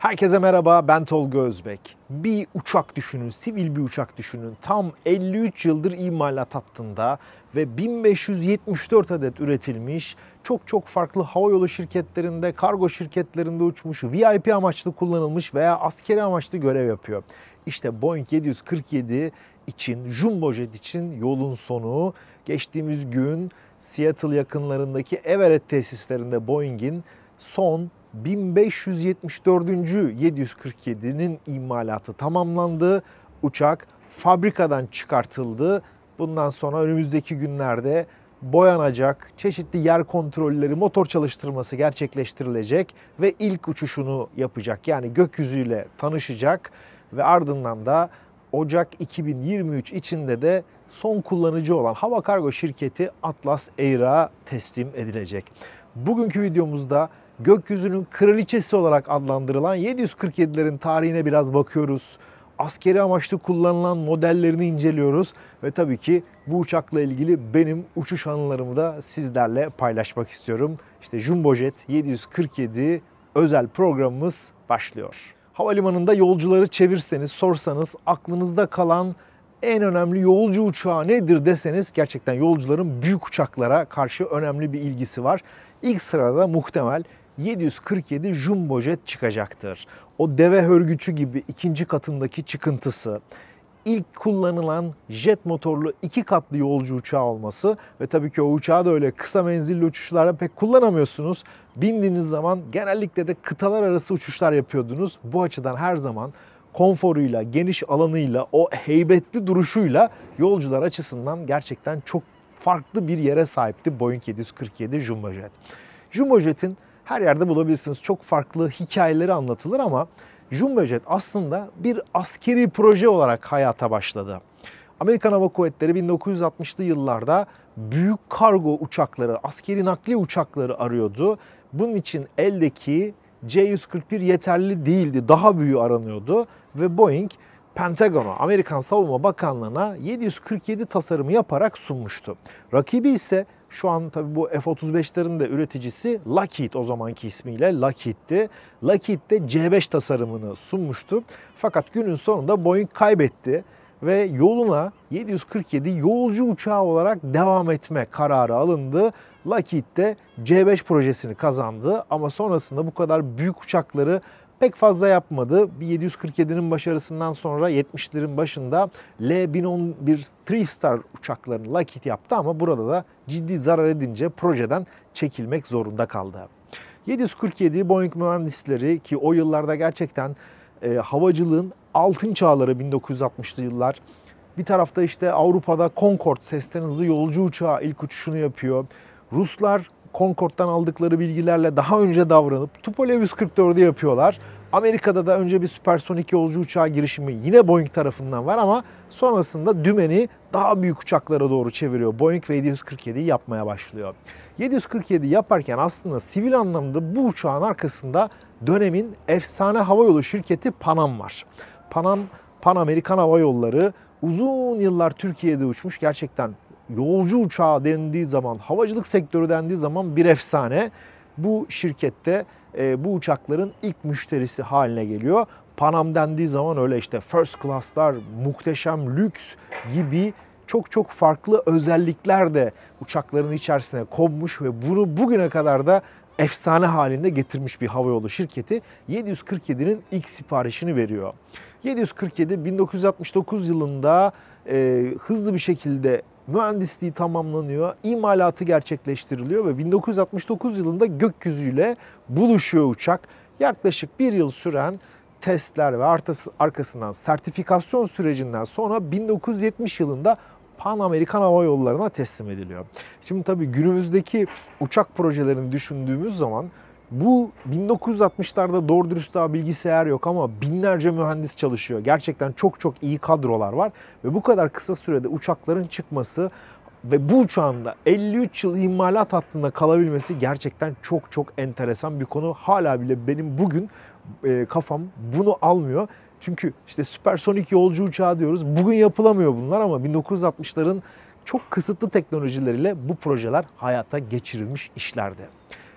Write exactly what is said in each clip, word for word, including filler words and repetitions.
Herkese merhaba, ben Tolga Özbek. Bir uçak düşünün, sivil bir uçak düşünün. Tam elli üç yıldır imalat hattında ve bin beş yüz yetmiş dört adet üretilmiş, çok çok farklı havayolu şirketlerinde, kargo şirketlerinde uçmuş, V I P amaçlı kullanılmış veya askeri amaçlı görev yapıyor. İşte Boeing yedi yüz kırk yedi için, Jumbo Jet için yolun sonu. Geçtiğimiz gün Seattle yakınlarındaki Everett tesislerinde Boeing'in son bin beş yüz yetmiş dördüncü yedi yüz kırk yedinin imalatı tamamlandı. Uçak fabrikadan çıkartıldı. Bundan sonra önümüzdeki günlerde boyanacak, çeşitli yer kontrolleri, motor çalıştırması gerçekleştirilecek ve ilk uçuşunu yapacak. Yani gökyüzüyle tanışacak ve ardından da Ocak iki bin yirmi üç içinde de son kullanıcı olan hava kargo şirketi Atlas Air'a teslim edilecek. Bugünkü videomuzda gökyüzünün kraliçesi olarak adlandırılan yedi yüz kırk yedilerin tarihine biraz bakıyoruz. Askeri amaçlı kullanılan modellerini inceliyoruz ve tabii ki bu uçakla ilgili benim uçuş anılarımı da sizlerle paylaşmak istiyorum. İşte Jumbo Jet yedi yüz kırk yedi özel programımız başlıyor. Havalimanında yolcuları çevirseniz, sorsanız aklınızda kalan en önemli yolcu uçağı nedir deseniz gerçekten yolcuların büyük uçaklara karşı önemli bir ilgisi var. İlk sırada muhtemel yedi yüz kırk yedi Jumbo Jet çıkacaktır. O deve hörgücü gibi ikinci katındaki çıkıntısı, ilk kullanılan jet motorlu iki katlı yolcu uçağı olması ve tabii ki o uçağı da öyle kısa menzilli uçuşlarda pek kullanamıyorsunuz. Bindiğiniz zaman genellikle de kıtalar arası uçuşlar yapıyordunuz. Bu açıdan her zaman konforuyla, geniş alanıyla, o heybetli duruşuyla yolcular açısından gerçekten çok farklı bir yere sahipti Boeing yedi yüz kırk yedi Jumbo Jet. Jumbo Jet'in her yerde bulabilirsiniz. Çok farklı hikayeleri anlatılır ama Jumbo Jet aslında bir askeri proje olarak hayata başladı. Amerikan Hava Kuvvetleri bin dokuz yüz altmışlı yıllarda büyük kargo uçakları, askeri nakliye uçakları arıyordu. Bunun için eldeki C yüz kırk bir yeterli değildi, daha büyüğü aranıyordu ve Boeing Pentagon'a, Amerikan Savunma Bakanlığı'na yedi yüz kırk yedi tasarımı yaparak sunmuştu. Rakibi ise şu an tabii bu F otuz beşlerin de üreticisi Lockheed, o zamanki ismiyle Lockheed'ti. Lockheed de C beş tasarımını sunmuştu. Fakat günün sonunda Boeing kaybetti ve yoluna yedi yüz kırk yedi yolcu uçağı olarak devam etme kararı alındı. Lockheed de C beş projesini kazandı ama sonrasında bu kadar büyük uçakları pek fazla yapmadı. yedi yüz kırk yedinin başarısından sonra yetmişlerin başında L bin on bir Three Star uçaklarını Lockheed yaptı ama burada da ciddi zarar edince projeden çekilmek zorunda kaldı. yedi yüz kırk yedi Boeing mühendisleri ki o yıllarda gerçekten e, havacılığın altın çağları bin dokuz yüz altmışlı yıllar. Bir tarafta işte Avrupa'da Concorde sesten hızlı yolcu uçağı ilk uçuşunu yapıyor. Ruslar Concorde'dan aldıkları bilgilerle daha önce davranıp Tupolev yüz kırk dördü yapıyorlar. Amerika'da da önce bir süpersonik yolcu uçağı girişimi yine Boeing tarafından var ama sonrasında dümeni daha büyük uçaklara doğru çeviriyor. Boeing ve yedi yüz kırk yediyi yapmaya başlıyor. yedi yüz kırk yedi yaparken aslında sivil anlamda bu uçağın arkasında dönemin efsane havayolu şirketi Pan Am var. Pan Am, Pan Amerikan Hava Yolları uzun yıllar Türkiye'de uçmuş. Gerçekten yolcu uçağı dendiği zaman, havacılık sektörü dendiği zaman bir efsane. Bu şirkette e, bu uçakların ilk müşterisi haline geliyor. Pan Am dendiği zaman öyle işte first class'lar, muhteşem lüks gibi çok çok farklı özellikler de uçakların içerisine konmuş ve bunu bugüne kadar da efsane halinde getirmiş bir havayolu şirketi yedi yüz kırk yedinin ilk siparişini veriyor. yedi yüz kırk yedi bin dokuz yüz altmış dokuz yılında e, hızlı bir şekilde mühendisliği tamamlanıyor, imalatı gerçekleştiriliyor ve bin dokuz yüz altmış dokuz yılında gökyüzüyle buluşuyor uçak. Yaklaşık bir yıl süren testler ve arkasından sertifikasyon sürecinden sonra bin dokuz yüz yetmiş yılında Pan Amerikan Hava Yolları'na teslim ediliyor. Şimdi tabii günümüzdeki uçak projelerini düşündüğümüz zaman bu bin dokuz yüz altmışlarda doğru dürüst daha bilgisayar yok ama binlerce mühendis çalışıyor. Gerçekten çok çok iyi kadrolar var ve bu kadar kısa sürede uçakların çıkması ve bu uçağın da elli üç yıl imalat hattında kalabilmesi gerçekten çok çok enteresan bir konu. Hala bile benim bugün e, kafam bunu almıyor. Çünkü işte süpersonik yolcu uçağı diyoruz. Bugün yapılamıyor bunlar ama bin dokuz yüz altmışların çok kısıtlı teknolojileriyle bu projeler hayata geçirilmiş işlerdi.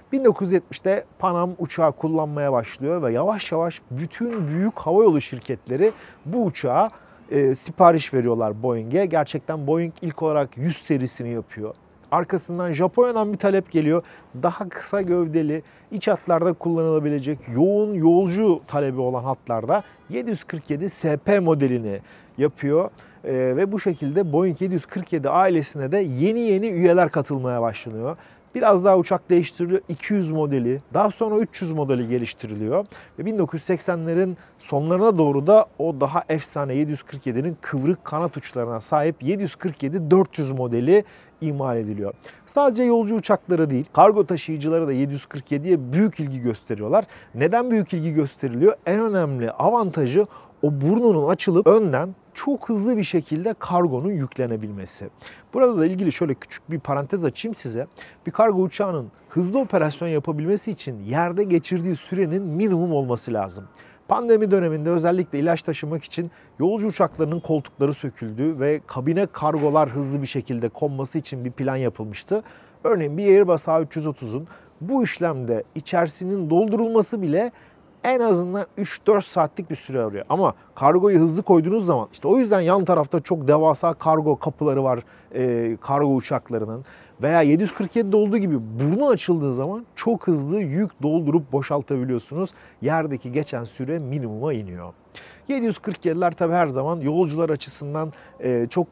bin dokuz yüz yetmişte Pan Am uçağı kullanmaya başlıyor ve yavaş yavaş bütün büyük havayolu şirketleri bu uçağa e, sipariş veriyorlar Boeing'e. Gerçekten Boeing ilk olarak yüz serisini yapıyor. Arkasından Japonya'dan bir talep geliyor. Daha kısa gövdeli, iç hatlarda kullanılabilecek yoğun yolcu talebi olan hatlarda yedi yüz kırk yedi S P modelini yapıyor. Ee, ve bu şekilde Boeing yedi yüz kırk yedi ailesine de yeni yeni üyeler katılmaya başlanıyor. Biraz daha uçak değiştiriliyor. iki yüz modeli, daha sonra üç yüz modeli geliştiriliyor. Ve bin dokuz yüz seksenlerin sonlarına doğru da o daha efsane yedi yüz kırk yedinin kıvrık kanat uçlarına sahip yedi yüz kırk yedi dört yüz modeli imal ediliyor. Sadece yolcu uçakları değil, kargo taşıyıcıları da yedi yüz kırk yediye büyük ilgi gösteriyorlar. Neden büyük ilgi gösteriliyor? En önemli avantajı o burnunun açılıp önden çok hızlı bir şekilde kargonun yüklenebilmesi. Burada da ilgili şöyle küçük bir parantez açayım size. Bir kargo uçağının hızlı operasyon yapabilmesi için yerde geçirdiği sürenin minimum olması lazım. Pandemi döneminde özellikle ilaç taşımak için yolcu uçaklarının koltukları söküldü ve kabine kargolar hızlı bir şekilde konması için bir plan yapılmıştı. Örneğin bir Airbus A üç yüz otuzun bu işlemde içerisinin doldurulması bile en azından üç dört saatlik bir süre arıyor. Ama kargoyu hızlı koyduğunuz zaman, işte o yüzden yan tarafta çok devasa kargo kapıları var e, kargo uçaklarının. Veya yedi yüz kırk yedide olduğu gibi burnu açıldığı zaman çok hızlı yük doldurup boşaltabiliyorsunuz. Yerdeki geçen süre minimuma iniyor. yedi yüz kırk yediler tabii her zaman yolcular açısından e, çok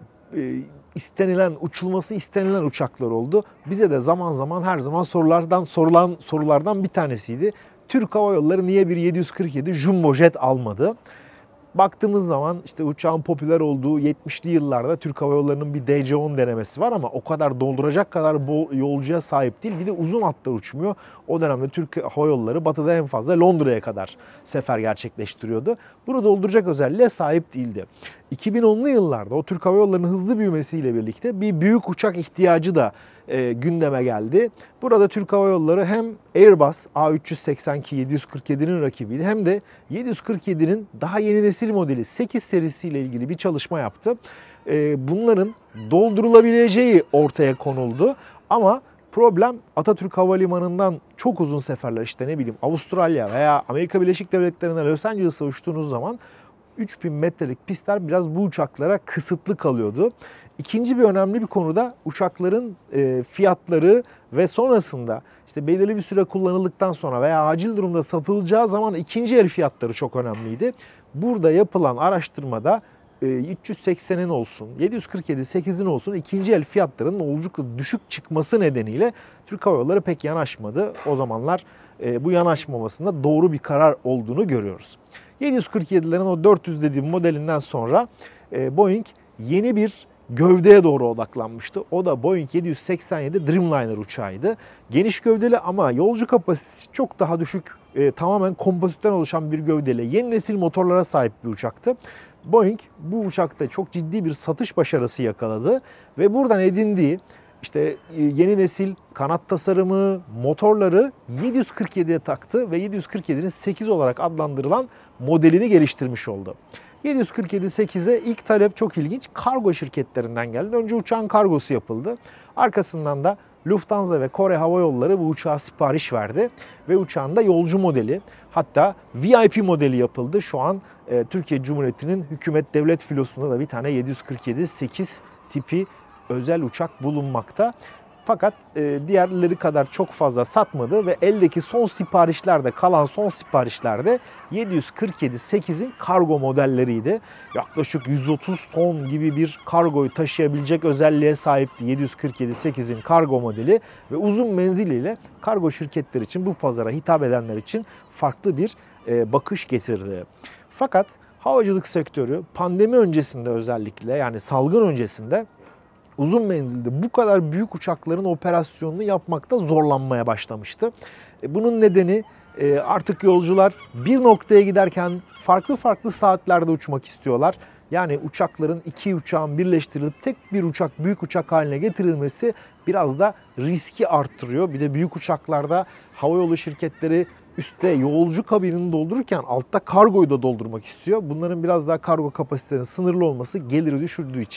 e, istenilen, uçulması istenilen uçaklar oldu. Bize de zaman zaman her zaman sorulardan sorulan sorulardan bir tanesiydi. Türk Hava Yolları niye bir yedi yüz kırk yedi Jumbo Jet almadı? Baktığımız zaman işte uçağın popüler olduğu yetmişli yıllarda Türk Hava Yolları'nın bir D C on denemesi var ama o kadar dolduracak kadar bol yolcuya sahip değil. Bir de uzun hatlar uçmuyor. O dönemde Türk Hava Yolları batıda en fazla Londra'ya kadar sefer gerçekleştiriyordu. Bunu dolduracak özelliğe sahip değildi. iki bin onlu yıllarda o Türk Hava Yolları'nın hızlı büyümesiyle birlikte bir büyük uçak ihtiyacı da e, gündeme geldi. Burada Türk Hava Yolları hem Airbus A üç yüz seksen iki yedi yüz kırk yedinin rakibiydi hem de yedi yüz kırk yedinin daha yeni nesil modeli sekiz serisiyle ilgili bir çalışma yaptı. E, bunların doldurulabileceği ortaya konuldu ama problem Atatürk Havalimanı'ndan çok uzun seferler, işte ne bileyim Avustralya veya Amerika Birleşik Devletleri'ne Los Angeles'a uçtuğunuz zaman üç bin metrelik pistler biraz bu uçaklara kısıtlı kalıyordu. İkinci bir önemli bir konu da uçakların fiyatları ve sonrasında işte belirli bir süre kullanıldıktan sonra veya acil durumda satılacağı zaman ikinci el fiyatları çok önemliydi. Burada yapılan araştırmada üç yüz seksenin olsun, yedi yüz kırk yedi sekizin olsun ikinci el fiyatlarının oldukça düşük çıkması nedeniyle Türk Hava Yolları pek yanaşmadı. O zamanlar bu yanaşmamasında doğru bir karar olduğunu görüyoruz. yedi yüz kırk yedilerin o dört yüz dediğim modelinden sonra Boeing yeni bir gövdeye doğru odaklanmıştı. O da Boeing yedi yüz seksen yedi Dreamliner uçağıydı. Geniş gövdeli ama yolcu kapasitesi çok daha düşük, e, tamamen kompozitten oluşan bir gövdeyle yeni nesil motorlara sahip bir uçaktı. Boeing bu uçakta çok ciddi bir satış başarısı yakaladı ve buradan edindiği işte yeni nesil kanat tasarımı, motorları yedi yüz kırk yediye taktı ve yedi yüz kırk yedinin sekiz olarak adlandırılan modelini geliştirmiş oldu. yedi yüz kırk yedi sekize ilk talep çok ilginç. Kargo şirketlerinden geldi. Önce uçağın kargosu yapıldı. Arkasından da Lufthansa ve Kore Hava Yolları bu uçağa sipariş verdi. Ve uçağın da yolcu modeli, hatta V I P modeli yapıldı. Şu an e, Türkiye Cumhuriyeti'nin hükümet devlet filosunda da bir tane yedi yüz kırk yedi sekiz tipi özel uçak bulunmakta. Fakat e, diğerleri kadar çok fazla satmadı ve eldeki son siparişlerde, kalan son siparişlerde yedi yüz kırk yedi sekizin kargo modelleriydi. Yaklaşık yüz otuz ton gibi bir kargoyu taşıyabilecek özelliğe sahipti yedi yüz kırk yedi sekizin kargo modeli ve uzun menziliyle kargo şirketleri için, bu pazara hitap edenler için farklı bir e, bakış getirdi. Fakat havacılık sektörü pandemi öncesinde, özellikle yani salgın öncesinde uzun menzilde bu kadar büyük uçakların operasyonunu yapmakta zorlanmaya başlamıştı. Bunun nedeni artık yolcular bir noktaya giderken farklı farklı saatlerde uçmak istiyorlar. Yani uçakların, iki uçağın birleştirilip tek bir uçak, büyük uçak haline getirilmesi biraz da riski arttırıyor. Bir de büyük uçaklarda havayolu şirketleri üstte yolcu kabinini doldururken altta kargoyu da doldurmak istiyor. Bunların biraz daha kargo kapasitelerinin sınırlı olması geliri düşürdüğü için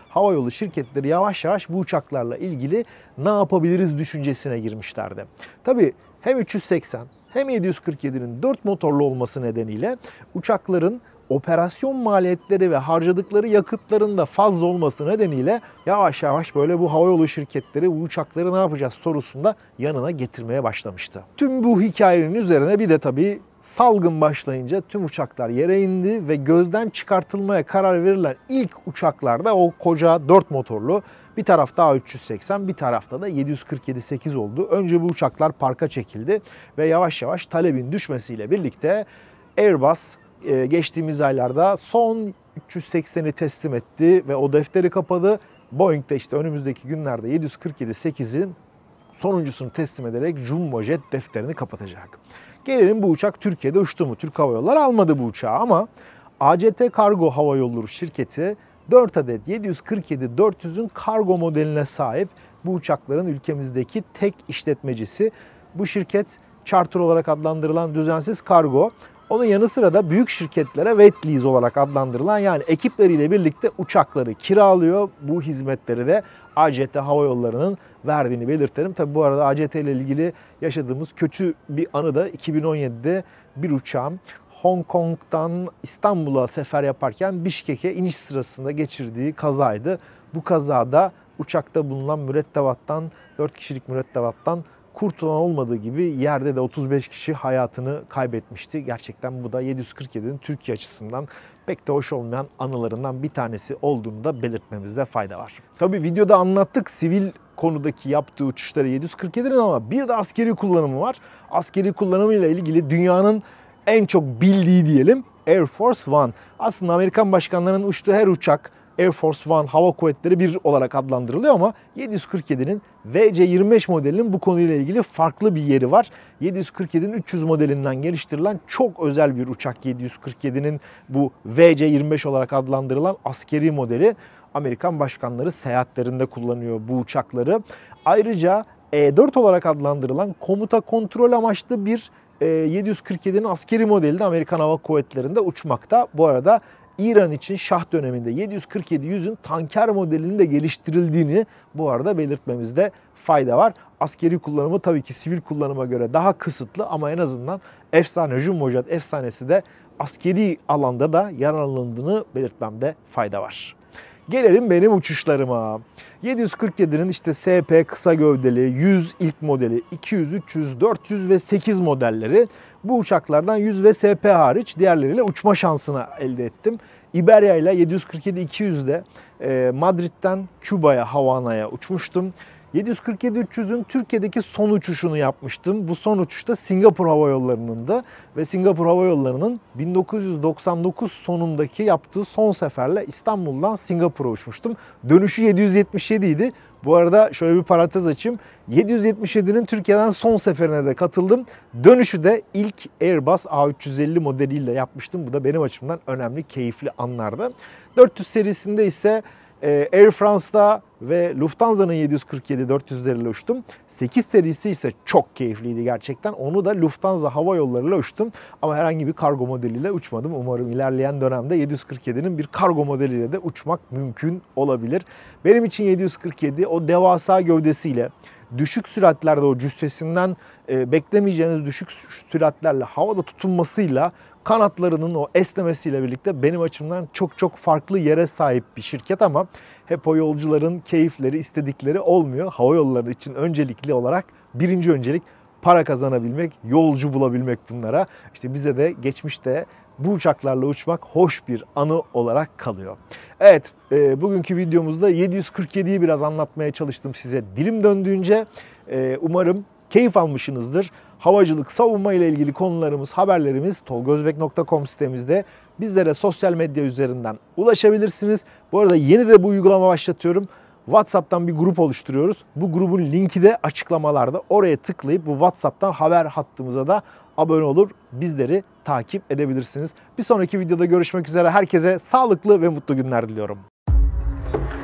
havayolu şirketleri yavaş yavaş bu uçaklarla ilgili ne yapabiliriz düşüncesine girmişlerdi. Tabii hem üç yüz seksen hem yedi yüz kırk yedi'nin dört motorlu olması nedeniyle uçakların operasyon maliyetleri ve harcadıkları yakıtların da fazla olması nedeniyle yavaş yavaş böyle bu havayolu şirketleri bu uçakları ne yapacağız sorusunda yanına getirmeye başlamıştı. Tüm bu hikayenin üzerine bir de tabii salgın başlayınca tüm uçaklar yere indi ve gözden çıkartılmaya karar verilen ilk uçaklarda o koca dört motorlu, bir tarafta A üç yüz seksen, bir tarafta da yedi yüz kırk yedi sekiz oldu. Önce bu uçaklar parka çekildi ve yavaş yavaş talebin düşmesiyle birlikte Airbus geçtiğimiz aylarda son üç yüz seksen'i teslim etti ve o defteri kapadı. Boeing de işte önümüzdeki günlerde yedi yüz kırk yedi sekizi'nin sonuncusunu teslim ederek Jumbo Jet defterini kapatacak. Gelelim bu uçak Türkiye'de uçtu mu? Türk Hava Yolları almadı bu uçağı ama A C T Kargo Hava Yolları şirketi dört adet yedi yüz kırk yedi dört yüz'ün kargo modeline sahip bu uçakların ülkemizdeki tek işletmecisi. Bu şirket charter olarak adlandırılan düzensiz kargo. Onun yanı sıra da büyük şirketlere wet lease olarak adlandırılan, yani ekipleriyle birlikte uçakları kiralıyor. Bu hizmetleri de A C T Hava Yolları'nın verdiğini belirtelim. Tabi bu arada A C T ile ilgili yaşadığımız kötü bir anı da iki bin on yedi'de bir uçağım Hong Kong'dan İstanbul'a sefer yaparken Bişkek'e iniş sırasında geçirdiği kazaydı. Bu kazada uçakta bulunan mürettebattan, dört kişilik mürettebattan kurtulan olmadığı gibi yerde de otuz beş kişi hayatını kaybetmişti. Gerçekten bu da yedi yüz kırk yedi'nin Türkiye açısından pek de hoş olmayan anılarından bir tanesi olduğunu da belirtmemizde fayda var. Tabii videoda anlattık sivil konudaki yaptığı uçuşları yedi yüz kırk yedi'nin ama bir de askeri kullanımı var. Askeri kullanımıyla ilgili dünyanın en çok bildiği diyelim Air Force One. Aslında Amerikan başkanlarının uçtuğu her uçak Air Force One Hava Kuvvetleri bir olarak adlandırılıyor ama yedi yüz kırk yedi'nin V C yirmi beş modelinin bu konuyla ilgili farklı bir yeri var. yedi yüz kırk yedi'nin üç yüz modelinden geliştirilen çok özel bir uçak yedi yüz kırk yedi'nin bu V C yirmi beş olarak adlandırılan askeri modeli. Amerikan başkanları seyahatlerinde kullanıyor bu uçakları. Ayrıca E dört olarak adlandırılan komuta kontrol amaçlı bir yedi yüz kırk yedi'nin askeri modeli de Amerikan Hava Kuvvetleri'nde uçmakta. Bu arada İran için Şah döneminde yedi yüz kırk yedi yüz'ün tanker modelinin de geliştirildiğini bu arada belirtmemizde fayda var. Askeri kullanımı tabii ki sivil kullanıma göre daha kısıtlı ama en azından efsane Jumbo Jet efsanesi de askeri alanda da yararlanıldığını belirtmemde fayda var. Gelelim benim uçuşlarıma. yedi yüz kırk yedi'nin işte S P kısa gövdeli, yüz ilk modeli, iki yüz, üç yüz, dört yüz ve sekiz modelleri. Bu uçaklardan yüz ve S P hariç diğerleriyle uçma şansını elde ettim. Iberia ile yedi yüz kırk yedi iki yüz'de e, Madrid'den Küba'ya, Havana'ya uçmuştum. yedi yüz kırk yedi üç yüz'ün Türkiye'deki son uçuşunu yapmıştım. Bu son uçuşta Singapur Hava Yolları'nın da ve Singapur Hava Yolları'nın bin dokuz yüz doksan dokuz sonundaki yaptığı son seferle İstanbul'dan Singapur'a uçmuştum. Dönüşü yedi yüz yetmiş yedi idi. Bu arada şöyle bir parantez açayım. yedi yüz yetmiş yedi'nin Türkiye'den son seferine de katıldım. Dönüşü de ilk Airbus A üç yüz elli modeliyle yapmıştım. Bu da benim açımdan önemli, keyifli anlardı. dört yüz serisinde ise Air France'da ve Lufthansa'nın yedi yüz kırk yedi dört yüz'leriyle uçtum. sekiz serisi ise çok keyifliydi gerçekten. Onu da Lufthansa Hava Yolları ile uçtum. Ama herhangi bir kargo modeliyle uçmadım. Umarım ilerleyen dönemde yedi yüz kırk yedi'nin bir kargo modeliyle de uçmak mümkün olabilir. Benim için yedi yüz kırk yedi o devasa gövdesiyle, düşük süratlerde o cüssesinden e, beklemeyeceğiniz düşük süratlerle havada tutunmasıyla, kanatlarının o esnemesiyle birlikte benim açımdan çok çok farklı yere sahip bir şirket ama hep o yolcuların keyifleri, istedikleri olmuyor. Hava yolları için öncelikli olarak birinci öncelik para kazanabilmek, yolcu bulabilmek bunlara. İşte bize de geçmişte bu uçaklarla uçmak hoş bir anı olarak kalıyor. Evet, e, bugünkü videomuzda yedi yüz kırk yedi'yi biraz anlatmaya çalıştım size dilim döndüğünce. E, umarım keyif almışsınızdır. Havacılık, savunma ile ilgili konularımız, haberlerimiz tolgozbek nokta com sitemizde. Bizlere sosyal medya üzerinden ulaşabilirsiniz. Bu arada yeni de bu uygulama başlatıyorum. WhatsApp'tan bir grup oluşturuyoruz. Bu grubun linki de açıklamalarda. Oraya tıklayıp bu WhatsApp'tan haber hattımıza da abone olur, bizleri takip edebilirsiniz. Bir sonraki videoda görüşmek üzere. Herkese sağlıklı ve mutlu günler diliyorum.